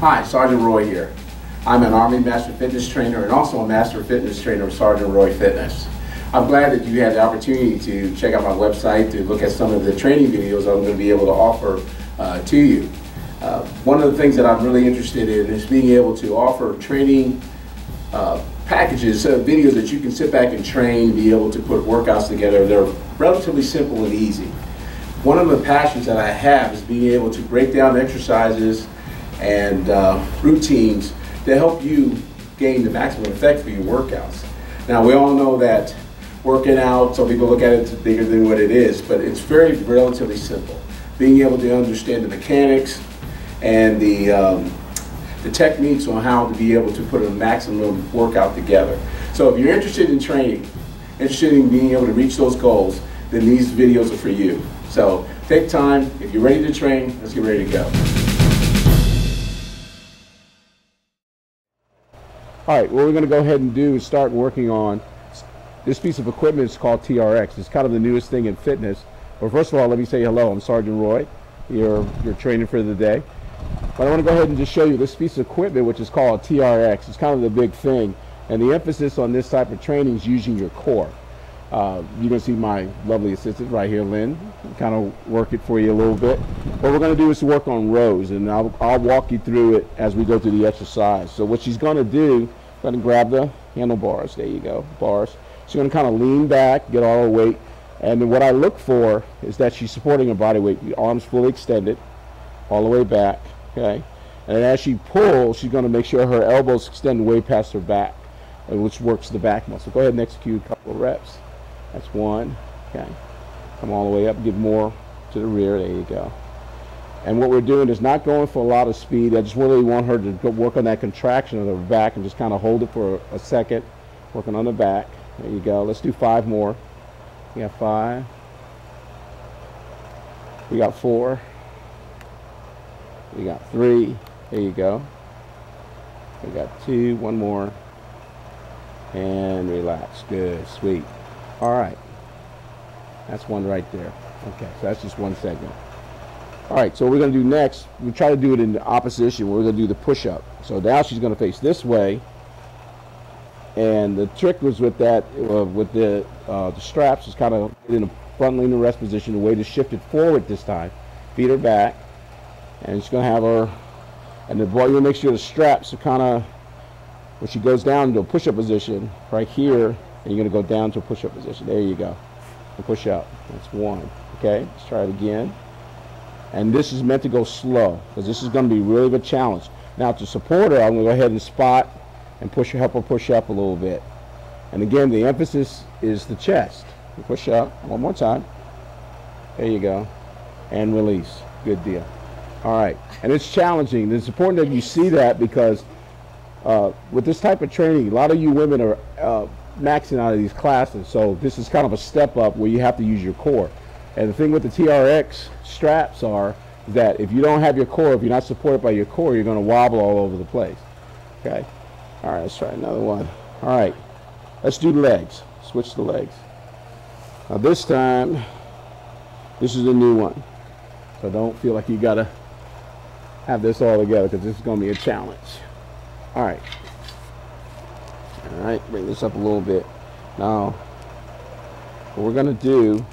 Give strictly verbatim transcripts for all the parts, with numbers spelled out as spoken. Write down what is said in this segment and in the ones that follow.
Hi, Sergeant Roy here. I'm an Army Master Fitness Trainer and also a Master Fitness Trainer of Sergeant Roy Fitness. I'm glad that you had the opportunity to check out my website to look at some of the training videos I'm going to be able to offer uh, to you. Uh, one of the things that I'm really interested in is being able to offer training uh, packages, uh, videos that you can sit back and train, be able to put workouts together. They're relatively simple and easy. One of the passions that I have is being able to break down exercises and uh, routines to help you gain the maximum effect for your workouts. Now, we all know that working out, some people look at it as bigger than what it is, but it's very relatively simple. Being able to understand the mechanics and the, um, the techniques on how to be able to put a maximum workout together. So if you're interested in training, interested in being able to reach those goals, then these videos are for you. So take time. If you're ready to train, let's get ready to go. All right, what we're going to go ahead and do is start working on this piece of equipment. Is called T R X. It's kind of the newest thing in fitness. But first of all, let me say hello. I'm Sergeant Roy, your, your trainer for the day. But I want to go ahead and just show you this piece of equipment, which is called T R X. It's kind of the big thing. And the emphasis on this type of training is using your core. Uh, you're going to see my lovely assistant right here, Lynn, kind of work it for you a little bit. What we're going to do is work on rows, and I'll, I'll walk you through it as we go through the exercise. So what she's going to do, going to grab the handlebars, there you go, bars. She's going to kind of lean back, get all her weight, and then what I look for is that she's supporting her body weight, the arms fully extended, all the way back, okay? And then as she pulls, she's going to make sure her elbows extend way past her back, which works the back muscle. Go ahead and execute a couple of reps. That's one, okay. Come all the way up, give more to the rear, there you go. And what we're doing is not going for a lot of speed. I just really want her to go work on that contraction of her back and just kind of hold it for a second, working on the back. There you go. Let's do five more. We got five. We got four. We got three. There you go. We got two, one more. And relax, good, sweet. All right, that's one right there. Okay, so that's just one segment. All right, so what we're going to do next, we try to do it in the opposition. We're going to do the push-up. So now she's going to face this way, and the trick was with that, uh, with the, uh, the straps, is kind of in a front leaning rest position. The way to shift it forward this time. Feet are back, and she's going to have her, and the boy, you make sure the straps are kind of, when she goes down into a push-up position right here. And you're going to go down to a push-up position. There you go. And push up. That's one. Okay, let's try it again. And this is meant to go slow because this is going to be really a challenge. Now to support her, I'm going to go ahead and spot and push her, help her push up a little bit. And again, the emphasis is the chest. You push up one more time. There you go. And release. Good deal. All right. And it's challenging. It's important that you see that because uh, with this type of training, a lot of you women are uh, maxing out of these classes, so this is kind of a step up where you have to use your core. And the thing with the T R X straps are that if you don't have your core, if you're not supported by your core, you're going to wobble all over the place. Okay, all right, let's try another one. All right, let's do the legs. Switch the legs. Now this time, this is a new one, so don't feel like you gotta have this all together because this is going to be a challenge. All right. All right, bring this up a little bit. Now, what we're going to do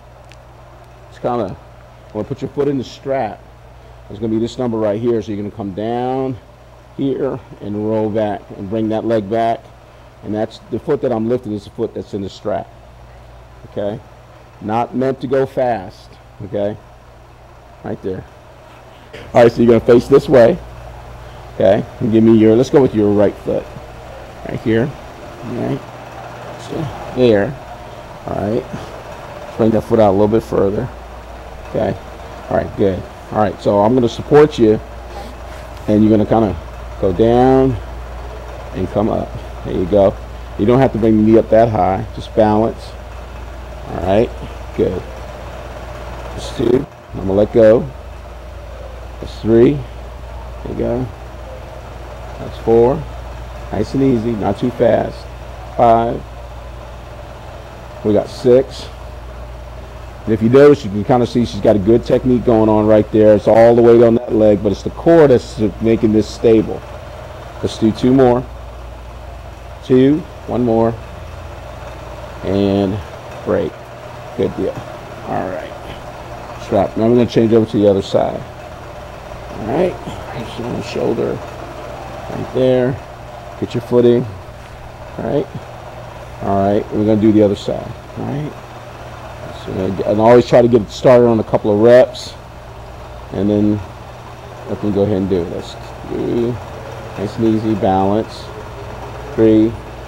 is kind of, want to put your foot in the strap. There's going to be this number right here, so you're going to come down here and roll back and bring that leg back. And that's the foot that I'm lifting is the foot that's in the strap. Okay? Not meant to go fast. Okay? Right there. All right, so you're going to face this way. Okay? And give me your, let's go with your right foot. Right here, all right, so there, all right, bring that foot out a little bit further, okay, all right, good, all right, so I'm going to support you, and you're going to kind of go down and come up, there you go. You don't have to bring the knee up that high, just balance, all right, good, that's two, I'm going to let go, that's three, there you go, that's four. Nice and easy, not too fast. Five. We got six. And if you notice, you can kind of see she's got a good technique going on right there. It's all the weight on that leg, but it's the core that's making this stable. Let's do two more. Two, one more, and break. Good deal. All right. Strap. Now we're going to change over to the other side. All right. Just on the shoulder. Right there. Get your footing. All right. All right. We're going to do the other side. All right. So, and always try to get it started on a couple of reps, and then I can go ahead and do it. Let's do nice and easy. Balance. Three.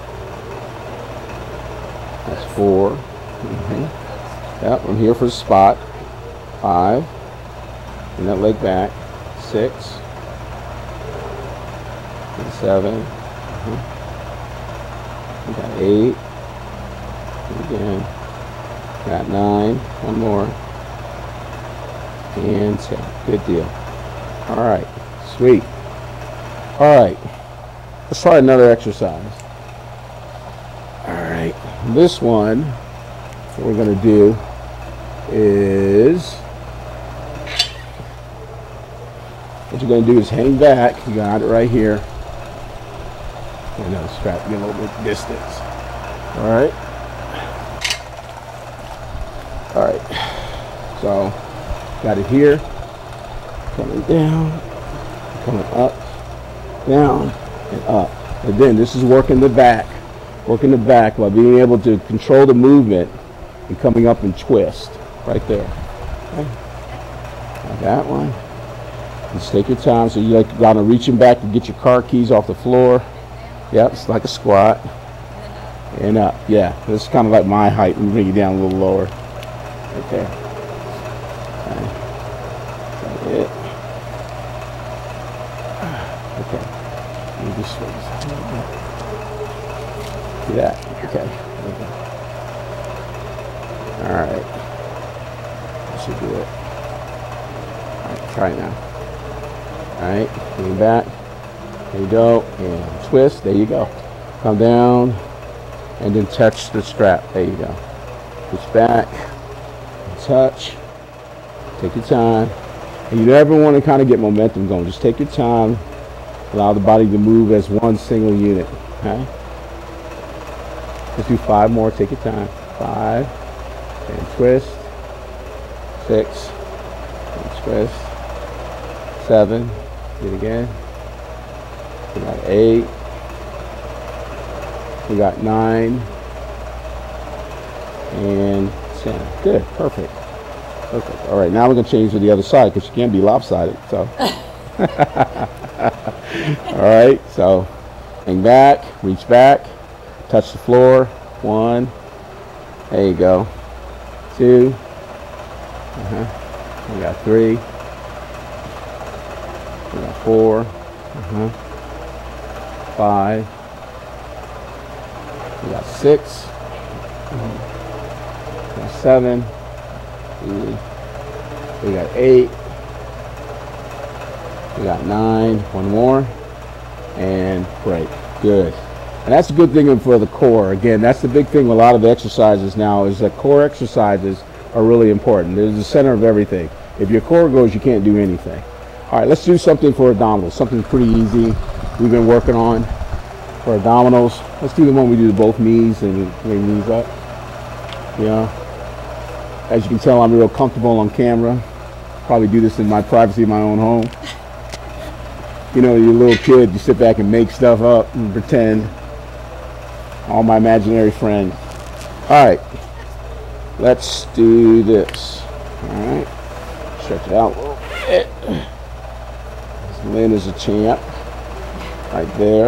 That's four. Mm-hmm. Yep, I'm here for the spot. Five. Bring that leg back. Six. And seven. Mm-hmm. We got eight. And again. Got nine. One more. And ten. Good deal. All right. Sweet. All right. Let's try another exercise. All right. This one, what we're going to do is, what you're going to do is hang back. You got it right here. I know, strap, get a little bit distance. All right. All right. So, got it here. Coming down, coming up, down, and up. And then this is working the back. Working the back by being able to control the movement and coming up and twist right there. Okay. Now that one. Just take your time. So you're like kind of reaching back to get your car keys off the floor. Yep, it's like a squat. And up. Yeah, this is kind of like my height. And bring you down a little lower. Right there. Okay. That's it. Okay. Let me just switch this a little bit. See that? Okay. All right. That should do it. All right, try it now. All right, lean back. There you go. And twist. There you go. Come down and then touch the strap. There you go. Push back. Touch. Take your time. And you never want to kind of get momentum going. Just take your time. Allow the body to move as one single unit. Okay? Let's do five more. Take your time. Five. And twist. Six. And twist. Seven. Do it again. We got eight. We got nine. And ten. Good. Perfect. Perfect. All right. Now we're going to change to the other side because you can't be lopsided. So. All right. So hang back. Reach back. Touch the floor. One. There you go. Two. Uh-huh. We got three. We got four. Uh-huh. Five. We got six. Uh-huh. We got seven. We got eight. We got nine. One more. And break. Good. And that's a good thing for the core. Again, that's the big thing with a lot of the exercises now is that core exercises are really important. They're the center of everything. If your core goes, you can't do anything. All right, let's do something for abdominals, something pretty easy we've been working on for abdominals. Let's do the one we do to both knees and bring knees up. You know, as you can tell, I'm real comfortable on camera. Probably do this in my privacy of my own home. You know, you're a little kid, you sit back and make stuff up and pretend. All my imaginary friends. All right, let's do this. All right, stretch it out a little bit. Lynn is a champ, right there.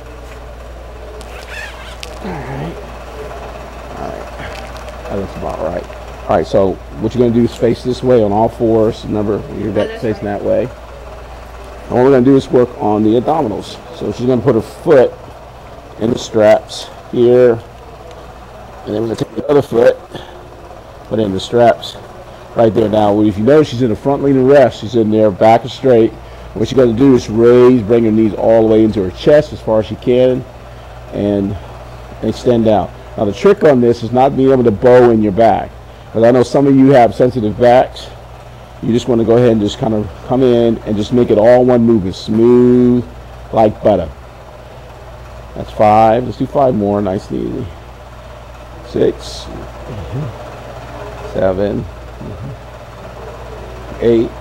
All right, all right, that looks about right. All right, so what you're gonna do is face this way on all fours. Remember, you're back facing that way. And what we're gonna do is work on the abdominals. So she's gonna put her foot in the straps here, and then we're going to take the other foot, put in the straps right there. Now, if you notice, she's in the front leaning rest. She's in there, back is straight. What you got to do is raise, bring her knees all the way into her chest as far as she can, and extend out. Now, the trick on this is not being able to bow in your back. Because I know some of you have sensitive backs. You just want to go ahead and just kind of come in and just make it all one movement, smooth like butter. That's five. Let's do five more, nice and easy. Six, mm-hmm. seven, mm-hmm. eight,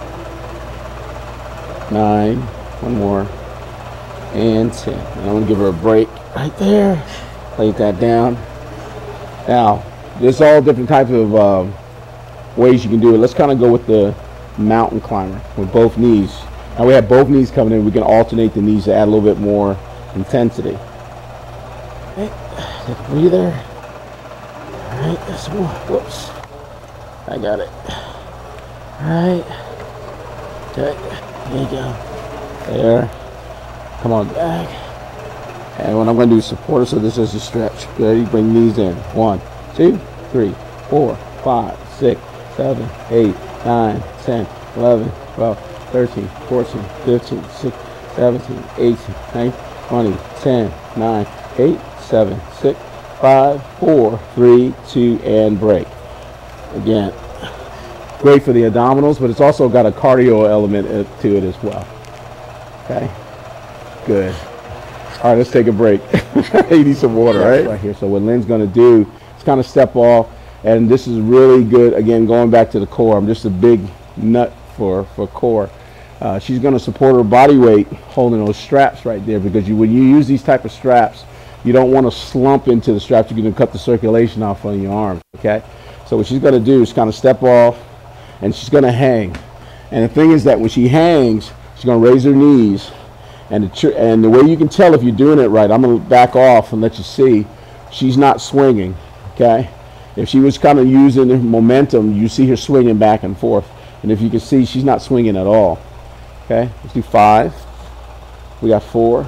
nine, one more, and ten. And I'm going to give her a break right there. Lay that down. Now, there's all different types of uh, ways you can do it. Let's kind of go with the mountain climber with both knees. Now we have both knees coming in. We can alternate the knees to add a little bit more intensity. Okay, take a breather. All right, there's more. Whoops. I got it. All right. Good. There you go. There. Come on back. And what I'm going to do is support it, so this is a stretch. Good. You bring knees in. One, two, three, four, five, six, seven, eight, nine, ten, eleven, twelve, thirteen, fourteen, fifteen, sixteen, seventeen, eighteen, nineteen, twenty, ten, nine, eight, seven, six, five, four, three, two, and break. Again, great for the abdominals, but it's also got a cardio element to it as well. Okay, good. All right, let's take a break. You need some water, right? Right here. So what Lynn's going to do is kind of step off, and this is really good. Again, going back to the core, I'm just a big nut for for core. Uh, she's going to support her body weight holding those straps right there, because you, when you use these type of straps, you don't want to slump into the straps. You're going to cut the circulation off on your arms. Okay, so what she's going to do is kind of step off, and she's going to hang. And the thing is that when she hangs, she's going to raise her knees. And the, and the way you can tell if you're doing it right, I'm going to back off and let you see, she's not swinging, okay? If she was kind of using the momentum, you see her swinging back and forth. And if you can see, she's not swinging at all, okay? Let's do five. We got four.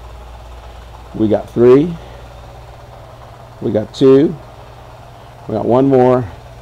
We got three. We got two. We got one more.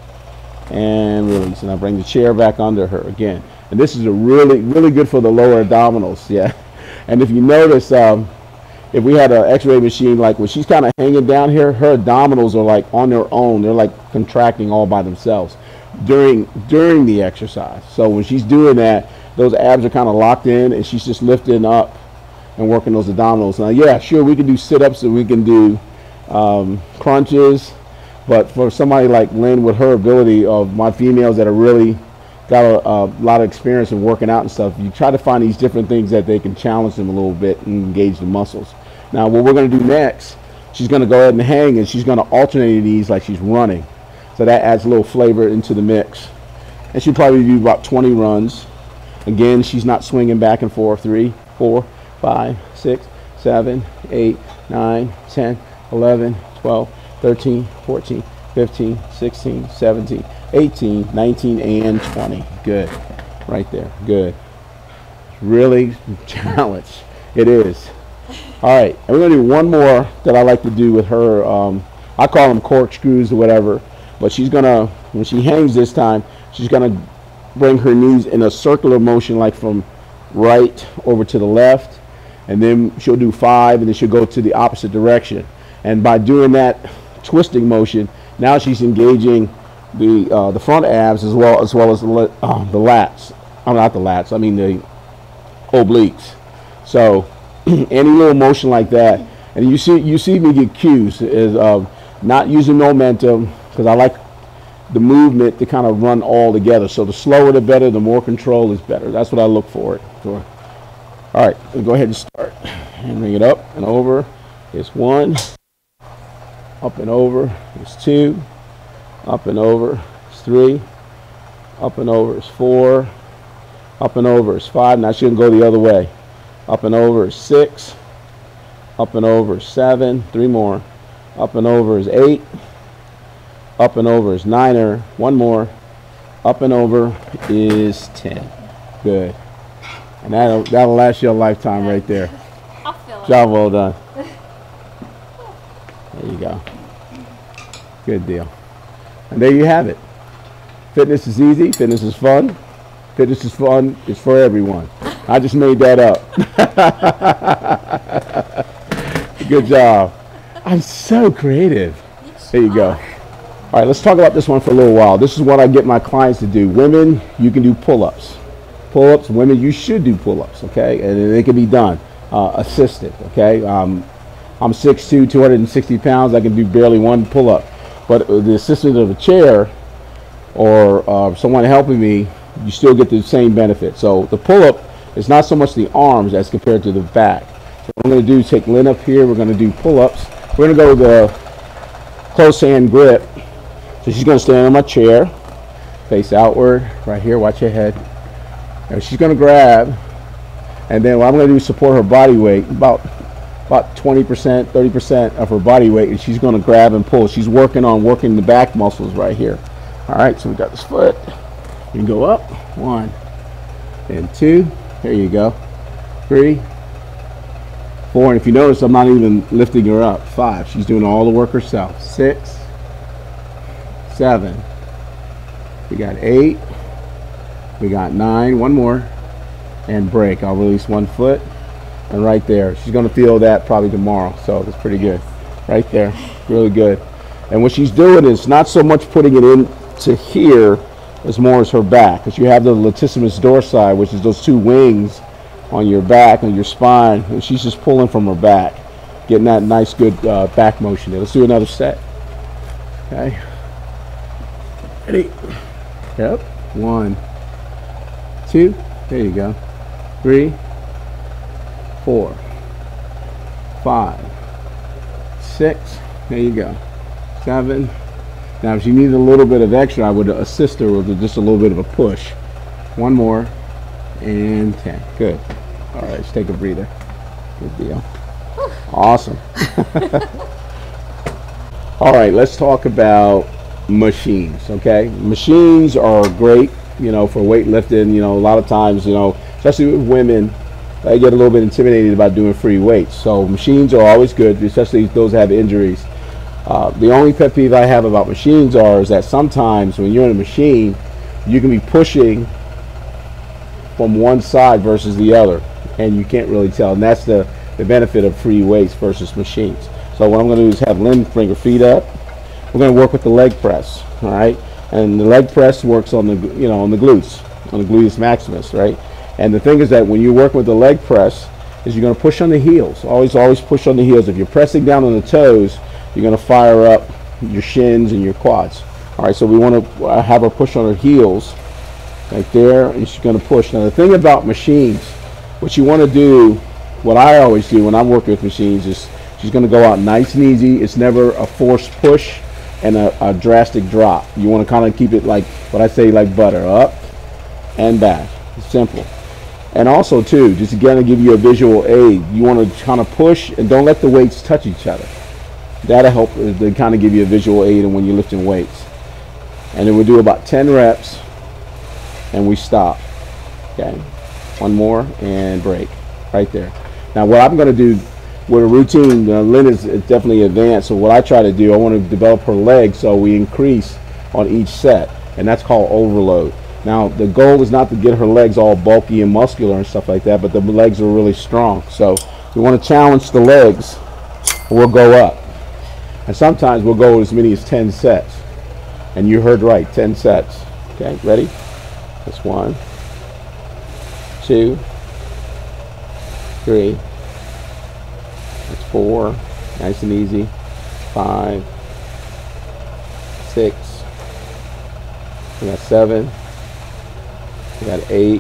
And release. And I bring the chair back under her again. And this is a really, really good for the lower abdominals, yeah? And if you notice, um, if we had an x-ray machine, like when she's kind of hanging down here, her abdominals are like on their own. They're like contracting all by themselves during during the exercise. So when she's doing that, those abs are kind of locked in, and she's just lifting up and working those abdominals. Now, yeah, sure, we can do sit-ups and we can do um, crunches, but for somebody like Lynn, with her ability of my females that are really got a, a lot of experience in working out and stuff, you try to find these different things that they can challenge them a little bit and engage the muscles. Now what we're going to do next, she's going to go ahead and hang, and she's going to alternate these like she's running, so that adds a little flavor into the mix. And she'll probably do about twenty runs. Again, she's not swinging back and forth. Three, four, five, six, seven, eight, nine, ten, eleven, twelve, thirteen, fourteen, fifteen, sixteen, seventeen, eighteen, nineteen, and twenty. Good. Right there. Good. Really challenge. It is. All right. And we're going to do one more that I like to do with her. Um, I call them corkscrews or whatever. But she's going to, when she hangs this time, she's going to bring her knees in a circular motion, like from right over to the left. And then she'll do five, and then she'll go to the opposite direction. And by doing that twisting motion, now she's engaging the uh, the front abs as well as well as the, uh, the lats. I'm not the lats. I mean the obliques. So any little motion like that, and you see you see me get cues is uh, not using momentum, because I like the movement to kind of run all together. So the slower the better, the more control is better. That's what I look for it for. All right, we'll go ahead and start and bring it up and over. It's one. Up and over is two. Up and over is three. Up and over is four. Up and over is five. Now she can go the other way. Up and over is six. Up and over is seven. Three more. Up and over is eight. Up and over is niner. One more. Up and over is ten. Good. And that'll, that'll last you a lifetime right there. I'll feel it. Job well done. There you go. Good deal. And there you have it. Fitness is easy. Fitness is fun. Fitness is fun. It's for everyone. I just made that up. Good job. I'm so creative. There you go. All right, let's talk about this one for a little while. This is what I get my clients to do. Women, you can do pull-ups. Pull-ups, women, you should do pull-ups, okay? And they can be done, uh, assisted, okay? Um, I'm six two, two hundred sixty pounds. I can do barely one pull-up. But the assistance of a chair or uh, someone helping me, you still get the same benefit. So the pull-up is not so much the arms as compared to the back. So what I'm going to do is take Lynn up here. We're going to do pull-ups. We're going to go with the close hand grip. So she's going to stand on my chair, face outward, right here, watch your head. And she's going to grab, and then what I'm going to do is support her body weight, about about twenty percent, thirty percent of her body weight, and she's going to grab and pull. She's working on working the back muscles right here. All right, so we got this foot. You can go up, one, and two. There you go. Three, four, and if you notice, I'm not even lifting her up. Five, she's doing all the work herself. Six, seven, we got eight, we got nine, one more, and break. I'll release one foot, and right there, she's going to feel that probably tomorrow, so that's pretty good. Right there, really good. And what she's doing is not so much putting it into here as more as her back, because you have the latissimus dorsi, which is those two wings on your back, on your spine, and she's just pulling from her back, getting that nice good uh, back motion there. Let's do another set. Okay. Ready? Yep. One, two, there you go. Three, four, five, six, there you go. Seven. Now, if you need a little bit of extra, I would assist her with just a little bit of a push. One more, and ten. Good. All right, let's take a breather. Good deal. Awesome. All right, let's talk about machines. Okay, machines are great, you know, for weightlifting. You know, a lot of times, you know, especially with women, they get a little bit intimidated about doing free weights. So machines are always good, especially those that have injuries. Uh, the only pet peeve I have about machines are is that sometimes when you're in a machine, you can be pushing from one side versus the other, and you can't really tell. And that's the, the benefit of free weights versus machines. So what I'm going to do is have Lynn bring her feet up. We're going to work with the leg press, all right? And the leg press works on the, you know, on the glutes, on the gluteus maximus, right? And the thing is that when you work with the leg press, is you're going to push on the heels. Always, always push on the heels. If you're pressing down on the toes, you're going to fire up your shins and your quads. All right, so we want to have her push on her heels, right there, and she's going to push. Now, the thing about machines, what you want to do, what I always do when I'm working with machines, is she's going to go out nice and easy. It's never a forced push and a, a drastic drop. You want to kind of keep it like what I say, like butter, up and back. It's simple. And also, too, just again to give you a visual aid, you want to kind of push and don't let the weights touch each other. That'll help to kind of give you a visual aid when you're lifting weights. And then we'll do about ten reps, and we stop. Okay, one more and break, right there. Now, what I'm going to do with a routine, uh, Lynn is definitely advanced. So what I try to do, I want to develop her legs so we increase on each set, and that's called overload. Now, the goal is not to get her legs all bulky and muscular and stuff like that, but the legs are really strong. So we want to challenge the legs. We'll go up. And sometimes we'll go as many as ten sets. And you heard right, ten sets. Okay, ready? That's one, two, three, that's four, nice and easy, five, six, we got seven, we got eight,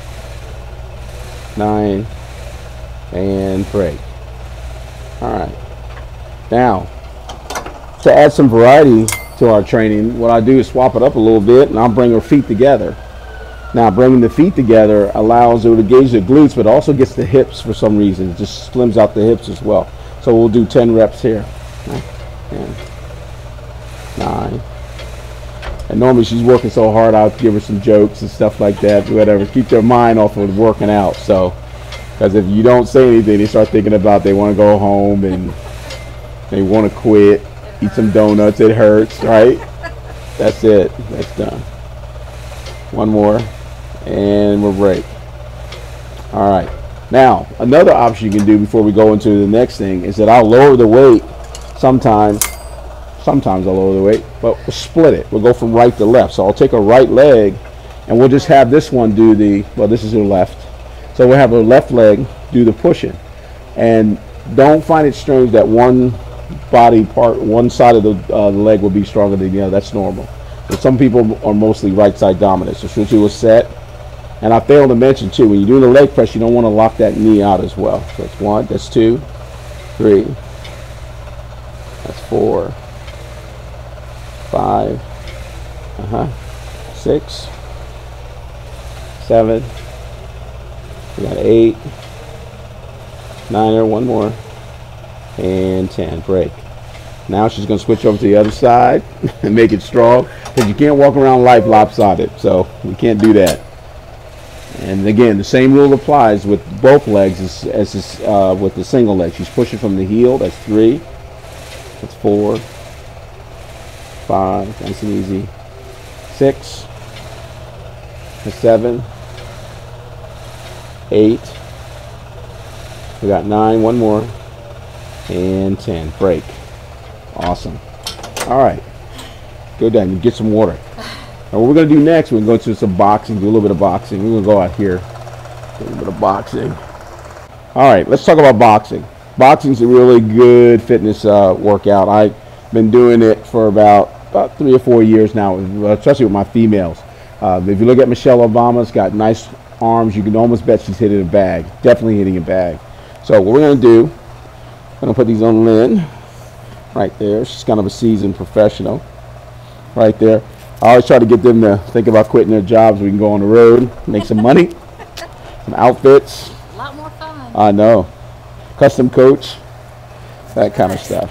nine, and break. All right. Now, to add some variety to our training, what I do is swap it up a little bit, and I'll bring her feet together. Now, bringing the feet together allows her to engage the glutes, but also gets the hips for some reason. It just slims out the hips as well. So we'll do ten reps here. Nine, ten, nine. And normally she's working so hard, I'll give her some jokes and stuff like that, whatever. Keep their mind off of working out. So, because if you don't say anything, they start thinking about they want to go home and they want to quit, eat some donuts, it hurts, right? That's it. That's done. One more, and we'll break. All right. Now, another option you can do before we go into the next thing is that I'll lower the weight sometimes Sometimes I'll lower the weight, but we'll split it. We'll go from right to left. So I'll take a right leg, and we'll just have this one do the, well, this is the left. So we'll have a left leg do the pushing. And don't find it strange that one body part, one side of the, uh, the leg will be stronger than the other. That's normal. But some people are mostly right side dominant. So switch to a set. And I failed to mention too, when you're doing the leg press, you don't want to lock that knee out as well. So that's one, that's two, three, that's four, five, uh-huh, six, seven, we got eight, nine, or one more, and ten. Break. Now she's going to switch over to the other side and make it strong, because you can't walk around life lopsided, so we can't do that. And again, the same rule applies with both legs as, as this, uh, with the single leg. She's pushing from the heel. That's three. That's four. Five. Nice and easy. Six. That's seven. Eight. We got nine. One more. And ten. Break. Awesome. All right. Go down and get some water. And what we're going to do next, we're going to go to some boxing, do a little bit of boxing. We're going to go out here, do a little bit of boxing. All right, let's talk about boxing. Boxing's a really good fitness uh, workout. I've been doing it for about, about three or four years now, especially with my females. Uh, if you look at Michelle Obama's got nice arms, you can almost bet she's hitting a bag. Definitely hitting a bag. So what we're going to do, I'm going to put these on Lynn right there. She's kind of a seasoned professional right there. I always try to get them to think about quitting their jobs. We can go on the road, make some money, some outfits. A lot more fun. I know. Custom coach, that kind of stuff.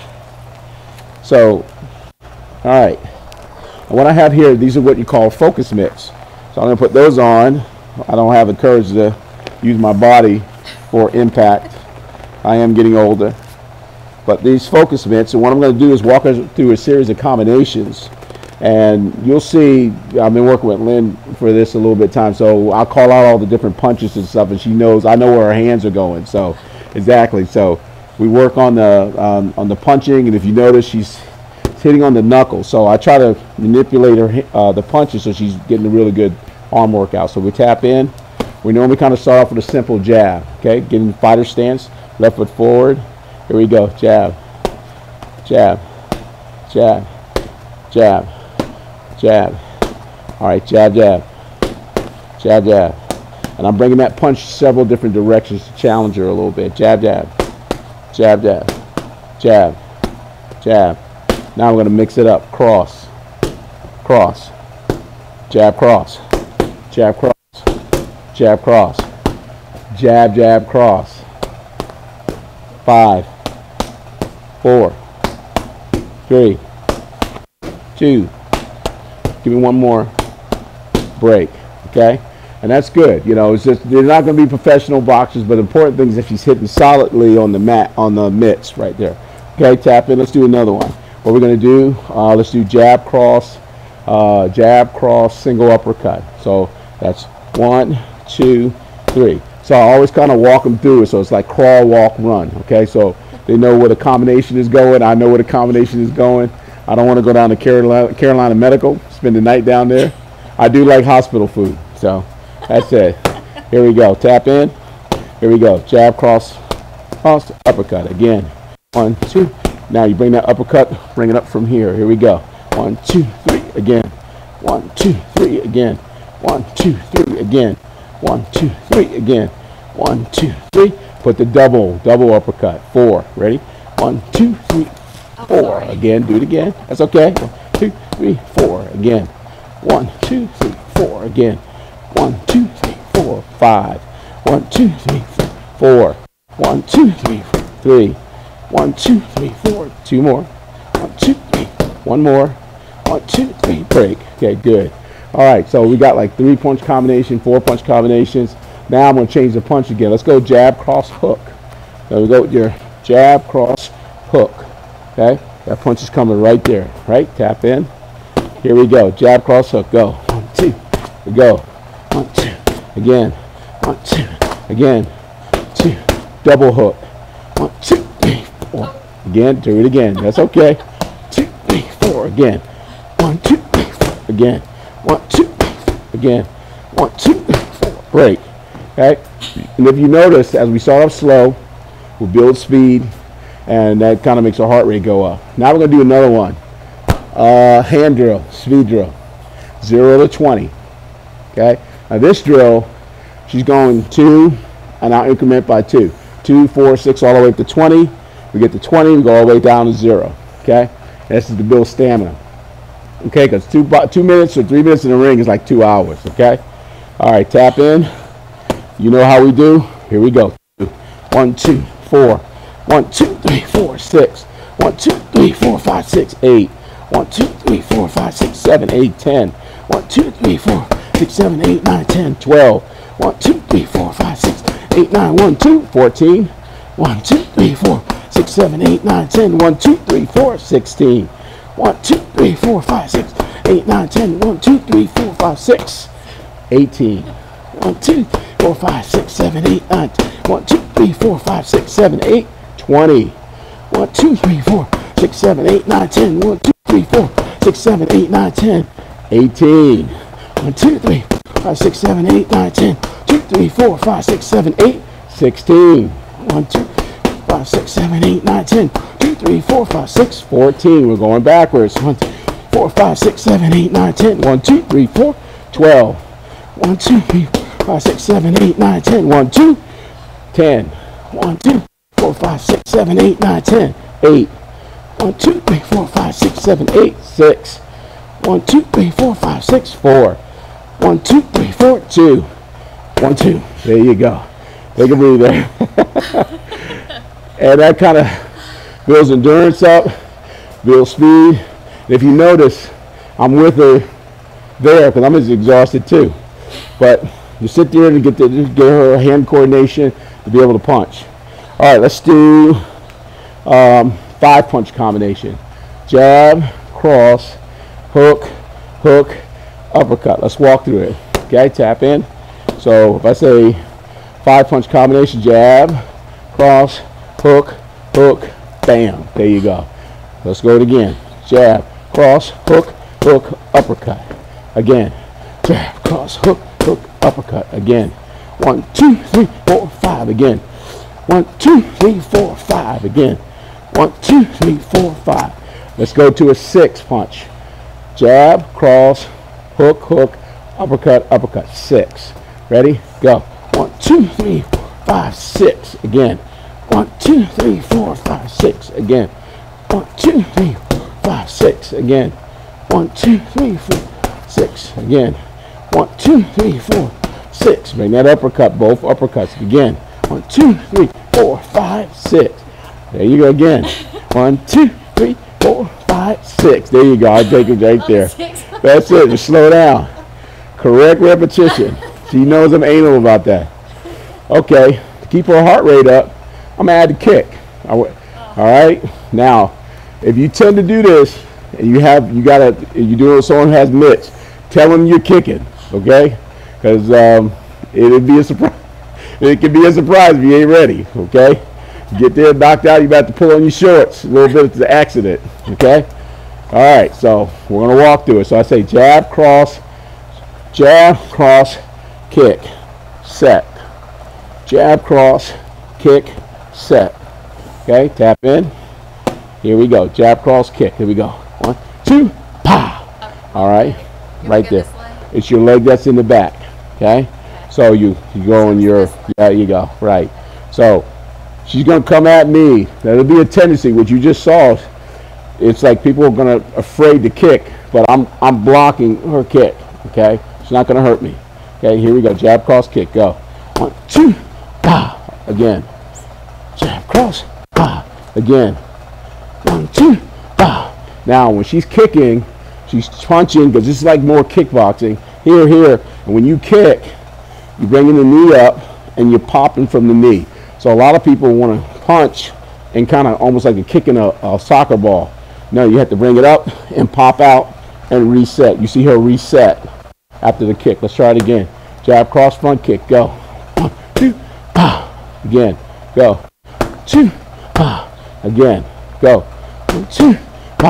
So, all right. And what I have here, these are what you call focus mitts. So I'm going to put those on. I don't have the courage to use my body for impact. I am getting older. But these focus mitts, and what I'm going to do is walk us through a series of combinations. And you'll see, I've been working with Lynn for this a little bit of time, so I'll call out all the different punches and stuff, and she knows, I know where her hands are going. So, exactly. So, we work on the um, on the punching, and if you notice, she's hitting on the knuckles. So, I try to manipulate her uh, the punches so she's getting a really good arm workout. So, we tap in. We normally kind of start off with a simple jab, okay? Getting fighter stance, left foot forward. Here we go. Jab, jab, jab, jab. Jab. All right, jab, jab, jab, jab. And I'm bringing that punch several different directions to challenge her a little bit. Jab, jab, jab, jab, jab, jab. Now I'm going to mix it up. Cross, cross, jab, cross, jab, cross, jab, cross, jab, jab, cross. Five, four, three, two. Give me one more break, okay? And that's good. You know, it's just, they're not going to be professional boxers, but the important thing is if she's hitting solidly on the mat, on the mitts right there. Okay, tap in. Let's do another one. What we're going to do, uh, let's do jab, cross, uh, jab, cross, single uppercut. So that's one, two, three. So I always kind of walk them through it. So it's like crawl, walk, run, okay? So they know where the combination is going. I know where the combination is going. I don't want to go down to Carolina, Carolina Medical, spend the night down there. I do like hospital food, so that's it. Here we go. Tap in. Here we go. Jab, cross, cross, uppercut. Again. One, two. Now you bring that uppercut, bring it up from here. Here we go. One, two, three. Again. One, two, three. Again. One, two, three. Again. One, two, three. Again. One, two, three. Put the double, double uppercut. Four. Ready? One, two, three. Four. Again, do it again. That's okay. One, two, three, four. Again. One, two, three, four. Again. One, two, three, four. Five. One, two, three, four. One, two, three, three. One, two, three, four. Two more. One, two, three. One more. One, two, three. Break. Okay, good. All right, so we got like three punch combination, four punch combinations. Now I'm going to change the punch again. Let's go jab, cross, hook. There we go with your jab, cross, hook. Okay, that punch is coming right there, right? Tap in. Here we go. Jab, cross, hook. Go. One, two. We go. One, two. Again. One, two. Again. Two. Double hook. One, two, three, four. Again. Do it again. That's okay. Two, three, four. Again. One, two, three, four. Again. One, two, three, four. Again. One, two, three, four. Break. Okay? And if you notice, as we start off slow, we'll build speed, and that kind of makes our heart rate go up. Now we're going to do another one. Uh, hand drill, speed drill. zero to twenty. Okay? Now this drill, she's going two, and I'll increment by two. two, four, six, all the way up to twenty. We get to twenty, we go all the way down to zero. Okay? This is to build stamina. Okay? Because two, two minutes or three minutes in the ring is like two hours. Okay? All right, tap in. You know how we do. Here we go. One, two, four. One, two, three, four, six. One, two, three, four, five, six, eight. One, two, three, four, five, six, seven, eight, ten. One, two, three, four, six, seven, eight, nine, ten, twelve. One, two, three, four, five, six, eight, nine, one, two, fourteen. One, two, three, four, six, seven, eight, nine, ten. One, two, three, four, sixteen. One, two, three, four, five, six, eight, nine, ten. One, two, three, four, five, six, eighteen. One, two, four, five, six, seven, eight, nine, ten. One, two, three, four, five, six, seven, eight, twenty. One, two, three, four, six, seven, eight, nine, ten. One, two, three, four, six, seven, eight, nine, ten. eighteen. One, two, three, five, six, seven, eight, nine, ten. Two, three, four, five, six, seven, eight, sixteen. One, two, five, six, seven, eight, nine, ten. Two, three, four, five, six, fourteen. We're going backwards. One, two, four, five, six, seven, eight, nine, ten. One, two, three, four, twelve. One, two, three, five, six, seven, eight, nine, ten. One, two, ten. One, two, four, five, six, seven, eight, nine, ten. Eight. One, two, three, four, five, six, seven, eight, six. One, two, three, four, five, six, four. One, two, three, four, two. One, two. There you go. Take a breather. And that kind of builds endurance up, builds speed. And if you notice, I'm with her there because I'm as exhausted too. But you sit there to get, the, get her hand coordination to be able to punch. All right, let's do um, five punch combination. Jab, cross, hook, hook, uppercut. Let's walk through it. Okay, tap in. So if I say five punch combination, jab, cross, hook, hook, bam. There you go. Let's go it again. Jab, cross, hook, hook, uppercut. Again. Jab, cross, hook, hook, uppercut. Again. One, two, three, four, five. Again. One, two, three, four, five. Again. One, two, three, four, five. Let's go to a six punch. Jab, cross, hook, hook, uppercut, uppercut. Six. Ready? Go. One, two, three, four, five, six. Again. One, two, three, four, five, six. Again. One, two, three, four, five, six. Again. One, two, three, four, six. Again. One, two, three, four, six. Bring that uppercut, both uppercuts. Again. One, two, three, four, five, six. There you go again. One, two, three, four, five, six. There you go. I'll take it right there. That's it. Just slow down. Correct repetition. She knows I'm anal about that. Okay. To keep her heart rate up, I'm going to add the kick. All right. Now, if you tend to do this, and you have, you got to, you do it with someone who has mitts, tell them you're kicking. Okay. Because um, it'll be a surprise. It can be a surprise if you ain't ready. Okay. You get there knocked out, you about to pull on your shorts. A little bit of the accident. Okay. All right. So we're going to walk through it. So I say jab, cross, jab, cross, kick, set. Jab, cross, kick, set. Okay, tap in. Here we go. Jab, cross, kick. Here we go. One, two, pow. All right, right there. It's your leg that's in the back. Okay, so you you go in your, yeah, you go. Right. So she's gonna come at me. That'll be a tendency. What you just saw, it's like people are gonna afraid to kick, but I'm I'm blocking her kick. Okay, she's not gonna hurt me. Okay, here we go. Jab, cross, kick. Go. One, two, pow. Again. Jab, cross, pow. Again. One, two, pow. Now, when she's kicking, she's punching, because this is like more kickboxing. Here, here. And when you kick, you're bringing the knee up, and you're popping from the knee. So a lot of people want to punch and kind of almost like a kicking a, a soccer ball. No, you have to bring it up and pop out and reset. You see her reset after the kick. Let's try it again. Jab, cross, front kick. Go. One, two, pow. Again. Go. Two, pow. Again. Go. One, two, pow.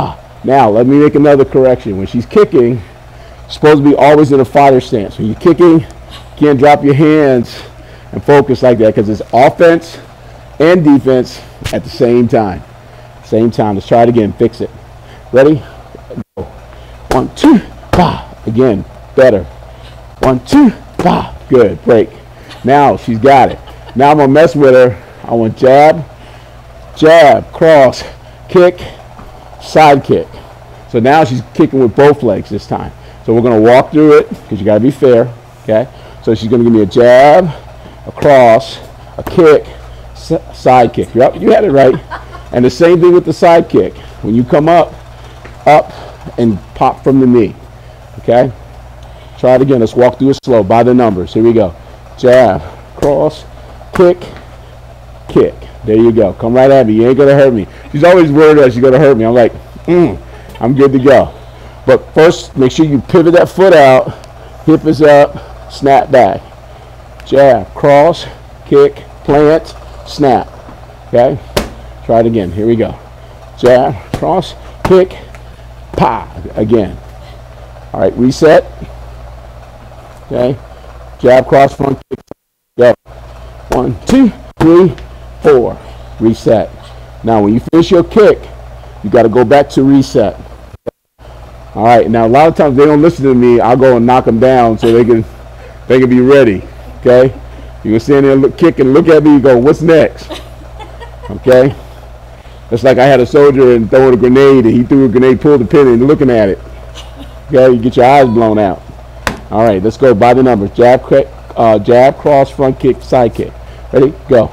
Now, let me make another correction. When she's kicking, she's supposed to be always in a fighter stance. When you're kicking, you can't drop your hands and focus like that because it's offense and defense at the same time. Same time. Let's try it again. Fix it. Ready? Go. One, two, bah. Again. Better. One, two, bah. Good. Break. Now she's got it. Now I'm going to mess with her. I want jab, jab, cross, kick, side kick. So now she's kicking with both legs this time. So we're going to walk through it because you got to be fair. Okay? So she's going to give me a jab, a cross, a kick, side kick. Yep, you had it right. And the same thing with the side kick. When you come up, up, and pop from the knee. Okay? Try it again. Let's walk through it slow by the numbers. Here we go. Jab, cross, kick, kick. There you go. Come right at me. You ain't going to hurt me. She's always worried that she's going to hurt me. I'm like, mm, I'm good to go. But first, make sure you pivot that foot out. Hip is up. Snap back. Jab, cross, kick, plant, snap. Okay? Try it again. Here we go. Jab, cross, kick, pa. Again. All right, reset. Okay? Jab, cross, front kick. Go. One, two, three, four. Reset. Now, when you finish your kick, you got to go back to reset. All right. Now, a lot of times they don't listen to me. I'll go and knock them down so they can they can be ready. Okay. You can stand there and look, kick and look at me and go, "What's next?" Okay. It's like I had a soldier and throwing a grenade, and he threw a grenade, pulled the pin, and looking at it. Okay. You get your eyes blown out. All right. Let's go by the numbers. Jab, kick, uh, jab, cross, front kick, side kick. Ready? Go.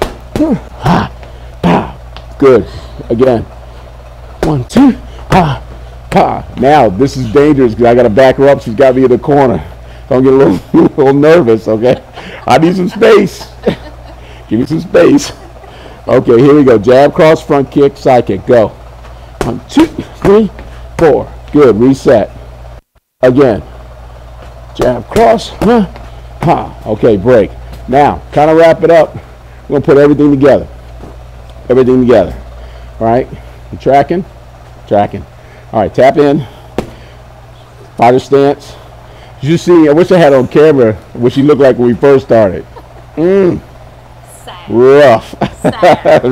Good. Again. One, two, ha, ha. Now, this is dangerous because I got to back her up. She's got me in the corner. So I'm getting a little, a little nervous, okay? I need some space. Give me some space. Okay, here we go. Jab, cross, front kick, side kick. Go. One, two, three, four. Good. Reset. Again. Jab, cross, ha, ha. Okay, break. Now, kind of wrap it up. We're going to put everything together. Everything together. All right? You tracking? Tracking. All right, tap in. Fighter stance. You see, I wish I had on camera what she looked like when we first started. Mm. Sad. Rough. Sad.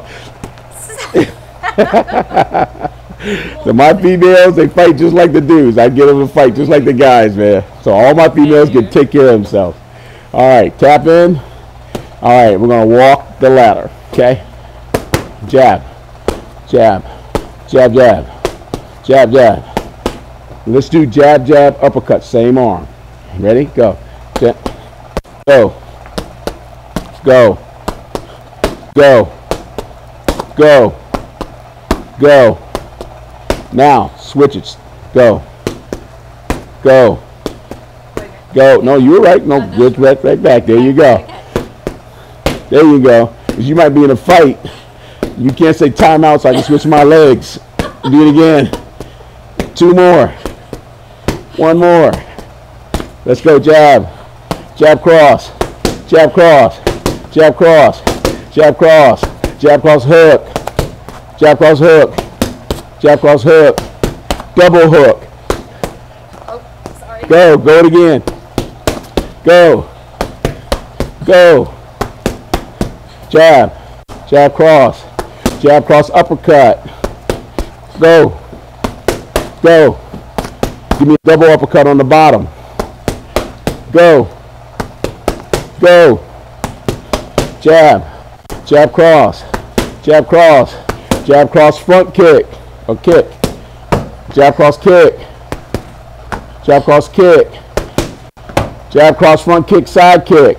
Rough. So my females, they fight just like the dudes. I get them to fight just like the guys, man. So all my females can take care of themselves. All right, tap in. All right, we're going to walk the ladder, okay? Jab, jab, jab, jab, jab, jab. Let's do jab, jab, uppercut, same arm. Ready? Go. Jab. Go. Go. Go. Go. Go. Now, switch it. Go. Go. Go. No, you were right. No, good. Right, right back. There you go. There you go. Because you might be in a fight. You can't say timeout so I can switch my legs. Do it again. Two more. One more. Let's go. Jab. Jab cross. Jab cross. Jab cross. Jab cross. Jab cross hook. Jab cross hook. Jab cross hook. Double hook. Oh, sorry. Go. Go it again. Go. Go. Jab. Jab cross. Jab cross uppercut. Go. Go. Give me a double uppercut on the bottom. Go. Go. Jab. Jab cross. Jab cross. Jab cross front kick. Or kick. Jab cross kick. Jab cross kick. Jab cross front kick, side kick.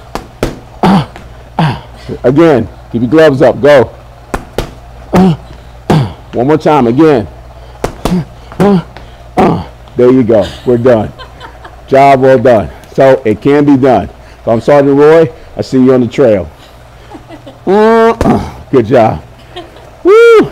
Again. Keep your gloves up. Go. One more time. Again. There you go. We're done. Job well done. So it can be done. So I'm Sergeant Roy. I see you on the trail. Good job. Woo!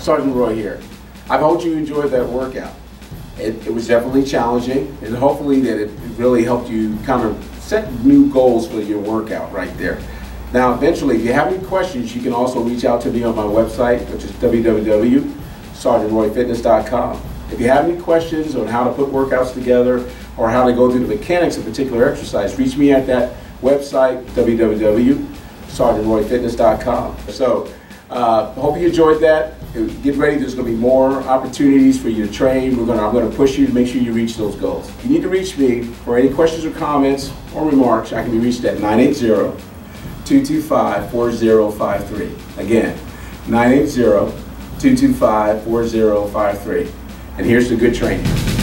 Sergeant Roy here. I hope you enjoyed that workout. It, it was definitely challenging, and hopefully that it really helped you kind of set new goals for your workout right there. Now, eventually, if you have any questions, you can also reach out to me on my website, which is w w w dot sergeant roy fitness dot com. If you have any questions on how to put workouts together or how to go through the mechanics of a particular exercise, reach me at that website, w w w dot sergeant roy fitness dot com. So, uh, hope you enjoyed that. Get ready, there's going to be more opportunities for you to train. We're going to, I'm going to push you to make sure you reach those goals. If you need to reach me for any questions or comments or remarks, I can be reached at nine eight zero, two two five, four zero five three. Again, nine eight zero, two two five, four zero five three. And here's the good training.